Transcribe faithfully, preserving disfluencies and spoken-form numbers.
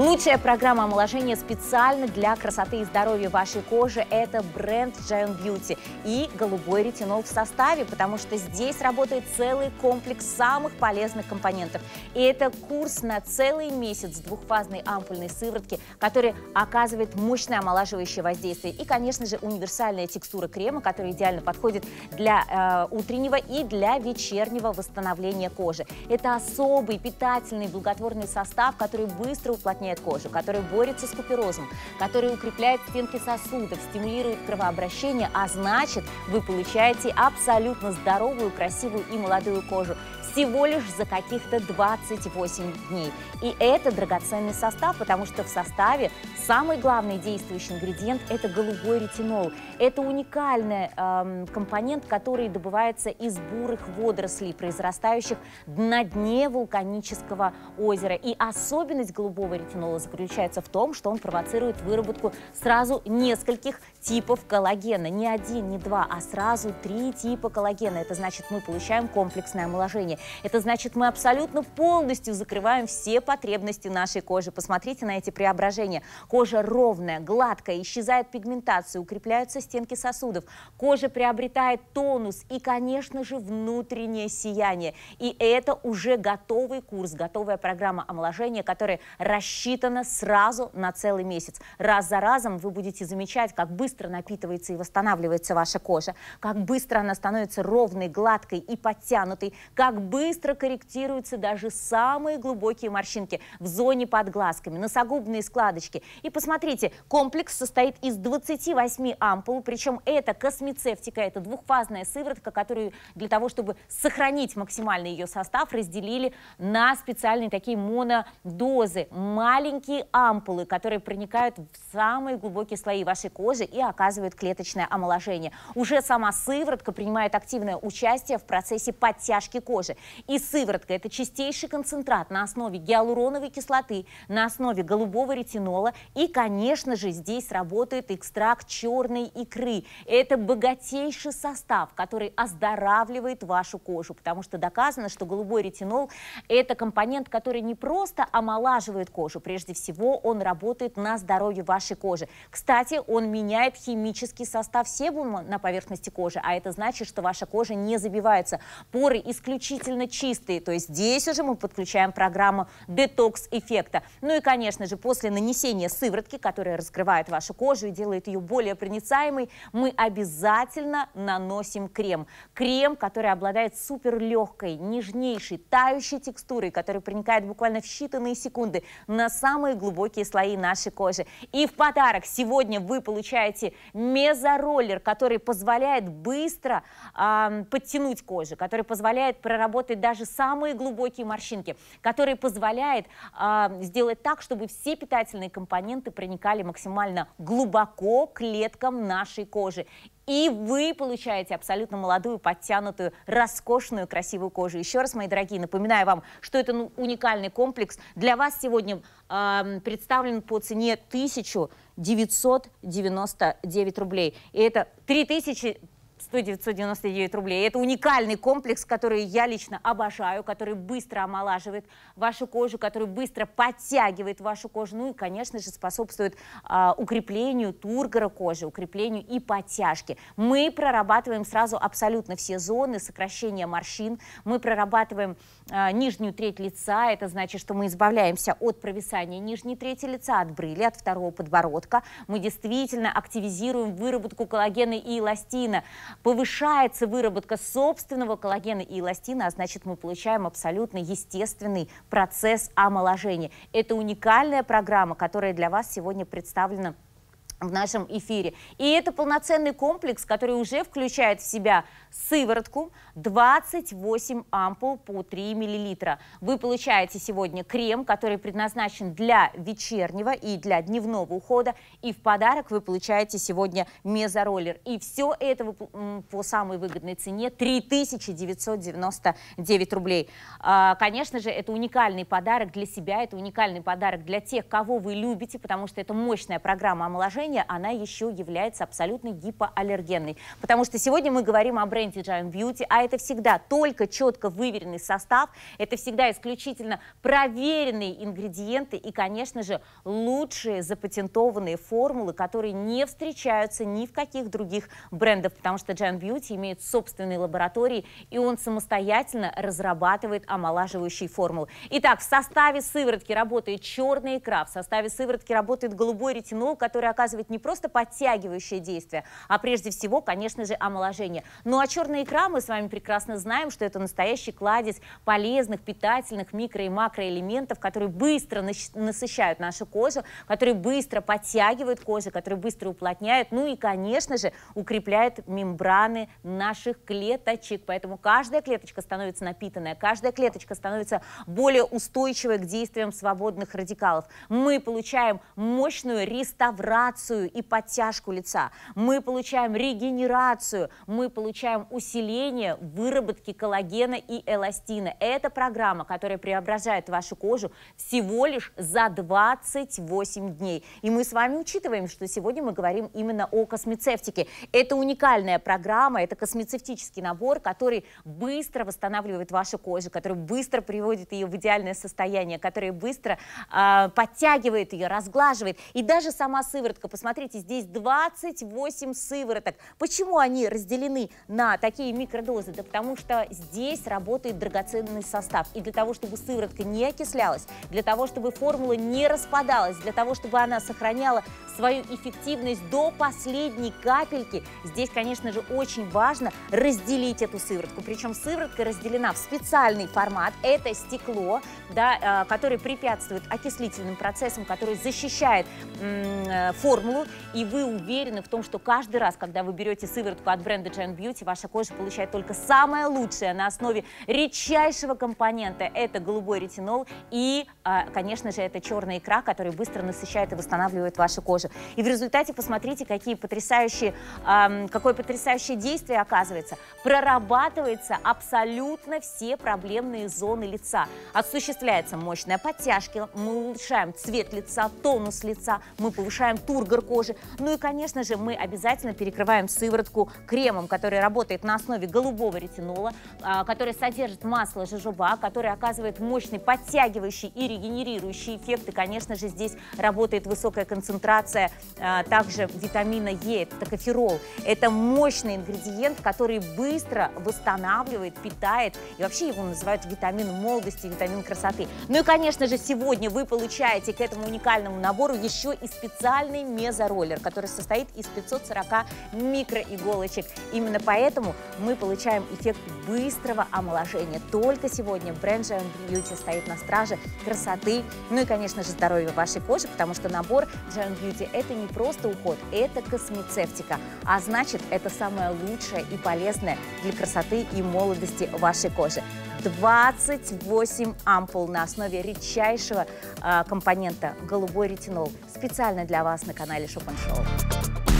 Лучшая программа омоложения специально для красоты и здоровья вашей кожи – это бренд Giant Beauty и голубой ретинол в составе, потому что здесь работает целый комплекс самых полезных компонентов. И это курс на целый месяц двухфазной ампульной сыворотки, который оказывает мощное омолаживающее воздействие. И, конечно же, универсальная текстура крема, которая идеально подходит для э, утреннего и для вечернего восстановления кожи. Это особый питательный благотворный состав, который быстро уплотняет кожу, который борется с куперозом, который укрепляет стенки сосудов, стимулирует кровообращение, а значит, вы получаете абсолютно здоровую, красивую и молодую кожу всего лишь за каких-то двадцать восемь дней. И это драгоценный состав, потому что в составе самый главный действующий ингредиент – это голубой ретинол. Это уникальный э, компонент, который добывается из бурых водорослей, произрастающих на дне вулканического озера. И особенность голубого ретинола заключается в том, что он провоцирует выработку сразу нескольких типов коллагена. Не один, не два, а сразу три типа коллагена. Это значит, мы получаем комплексное омоложение. Это значит, мы абсолютно полностью закрываем все потребности нашей кожи. Посмотрите на эти преображения. Кожа ровная, гладкая, исчезает пигментация, укрепляются стенки сосудов. Кожа приобретает тонус и, конечно же, внутреннее сияние. И это уже готовый курс, готовая программа омоложения, которая рассчитана сразу на целый месяц. Раз за разом вы будете замечать, как быстро напитывается и восстанавливается ваша кожа, как быстро она становится ровной, гладкой и подтянутой, как быстро корректируются даже самые глубокие морщинки в зоне под глазками, носогубные складочки. И посмотрите, комплекс состоит из двадцати восьми ампул, причем это космецевтика, это двухфазная сыворотка, которую для того, чтобы сохранить максимально ее состав, разделили на специальные такие монодозы, маленькие ампулы, которые проникают в самые глубокие слои вашей кожи и оказывают клеточное омоложение. Уже сама сыворотка принимает активное участие в процессе подтяжки кожи. И сыворотка – это чистейший концентрат на основе гиалуроновой кислоты, на основе голубого ретинола. И, конечно же, здесь работает экстракт черной икры. Это богатейший состав, который оздоравливает вашу кожу, потому что доказано, что голубой ретинол – это компонент, который не просто омолаживает кожу, прежде всего он работает на здоровье вашей кожи. Кстати, он меняет химический состав себума на поверхности кожи, а это значит, что ваша кожа не забивается. Поры исключительно чистые, то есть здесь уже мы подключаем программу детокс-эффекта. Ну и, конечно же, после нанесения сыворотки, которая раскрывает вашу кожу и делает ее более проницаемой, мы обязательно наносим крем. Крем, который обладает суперлегкой, нежнейшей, тающей текстурой, который проникает буквально в считанные секунды на самые глубокие слои нашей кожи. И в подарок сегодня вы получаете мезороллер, который позволяет быстро э, подтянуть кожу, который позволяет проработать даже самые глубокие морщинки, который позволяет э, сделать так, чтобы все питательные компоненты проникали максимально глубоко к клеткам нашей кожи. И вы получаете абсолютно молодую, подтянутую, роскошную, красивую кожу. Еще раз, мои дорогие, напоминаю вам, что это ну, уникальный комплекс. Для вас сегодня э, представлен по цене тысяча девятьсот девяносто девять рублей. И это три тысячи сто девятьсот девяносто девять рублей. Это уникальный комплекс, который я лично обожаю, который быстро омолаживает вашу кожу, который быстро подтягивает вашу кожу, ну и, конечно же, способствует а, укреплению тургора кожи, укреплению и подтяжке. Мы прорабатываем сразу абсолютно все зоны сокращения морщин, мы прорабатываем а, нижнюю треть лица, это значит, что мы избавляемся от провисания нижней трети лица, от брыли, от второго подбородка. Мы действительно активизируем выработку коллагена и эластина. Повышается выработка собственного коллагена и эластина, а значит, мы получаем абсолютно естественный процесс омоложения. Это уникальная программа, которая для вас сегодня представлена в нашем эфире. И это полноценный комплекс, который уже включает в себя сыворотку, двадцать восемь ампул по три миллилитра. Вы получаете сегодня крем, который предназначен для вечернего и для дневного ухода. И в подарок вы получаете сегодня мезороллер. И все это по самой выгодной цене три тысячи девятьсот девяносто девять рублей. Конечно же, это уникальный подарок для себя, это уникальный подарок для тех, кого вы любите, потому что это мощная программа омоложения, того, она еще является абсолютно гипоаллергенной. Потому что сегодня мы говорим о бренде Giant Beauty, а это всегда только четко выверенный состав, это всегда исключительно проверенные ингредиенты и, конечно же, лучшие запатентованные формулы, которые не встречаются ни в каких других брендах, потому что Giant Beauty имеет собственные лаборатории, и он самостоятельно разрабатывает омолаживающие формулы. Итак, в составе сыворотки работает черная икра, в составе сыворотки работает голубой ретинол, который оказывает не просто подтягивающее действие, а прежде всего, конечно же, омоложение. Ну а черная икра, мы с вами прекрасно знаем, что это настоящий кладезь полезных, питательных микро- и макроэлементов, которые быстро насыщают нашу кожу, которые быстро подтягивают кожу, которые быстро уплотняют, ну и, конечно же, укрепляют мембраны наших клеточек. Поэтому каждая клеточка становится напитанная, каждая клеточка становится более устойчивой к действиям свободных радикалов. Мы получаем мощную реставрацию и подтяжку лица, мы получаем регенерацию, мы получаем усиление выработки коллагена и эластина. Это программа, которая преображает вашу кожу всего лишь за двадцать восемь дней. И мы с вами учитываем, что сегодня мы говорим именно о космецевтике. Это уникальная программа, это космецевтический набор, который быстро восстанавливает вашу кожу, который быстро приводит ее в идеальное состояние, который быстро э, подтягивает ее, разглаживает. И даже сама сыворотка, посмотрите, здесь двадцать восемь сывороток. Почему они разделены на такие микродозы? Да потому что здесь работает драгоценный состав. И для того, чтобы сыворотка не окислялась, для того, чтобы формула не распадалась, для того, чтобы она сохраняла свою эффективность до последней капельки, здесь, конечно же, очень важно разделить эту сыворотку. Причем сыворотка разделена в специальный формат. Это стекло, да, которое препятствует окислительным процессам, которое защищает м, формулу. И вы уверены в том, что каждый раз, когда вы берете сыворотку от бренда Giant Beauty, ваша кожа получает только самое лучшее на основе редчайшего компонента. Это голубой ретинол и, конечно же, это черная икра, которая быстро насыщает и восстанавливает вашу кожу. И в результате посмотрите, какие потрясающие, эм, какое потрясающее действие оказывается. Прорабатывается абсолютно все проблемные зоны лица. Осуществляется мощная подтяжка, мы улучшаем цвет лица, тонус лица, мы повышаем тургор кожи. Ну и, конечно же, мы обязательно перекрываем сыворотку кремом, который работает на основе голубого ретинола, э, который содержит масло жожоба, который оказывает мощный подтягивающий и регенерирующий эффект. И, конечно же, здесь работает высокая концентрация а, также витамина Е, это токоферол. Это мощный ингредиент, который быстро восстанавливает, питает, и вообще его называют витамин молодости, витамин красоты. Ну и, конечно же, сегодня вы получаете к этому уникальному набору еще и специальный мезороллер, который состоит из пятисот сорока микроиголочек. Именно поэтому мы получаем эффект быстрого омоложения. Только сегодня бренд Giant Beauty стоит на страже красоты, ну и, конечно же, здоровья вашей кожи, потому что набор Giant Beauty – это не просто уход, это космецевтика, а значит, это самое лучшее и полезное для красоты и молодости вашей кожи. двадцать восемь ампул на основе редчайшего э, компонента голубой ретинол специально для вас на канале Shop and Show.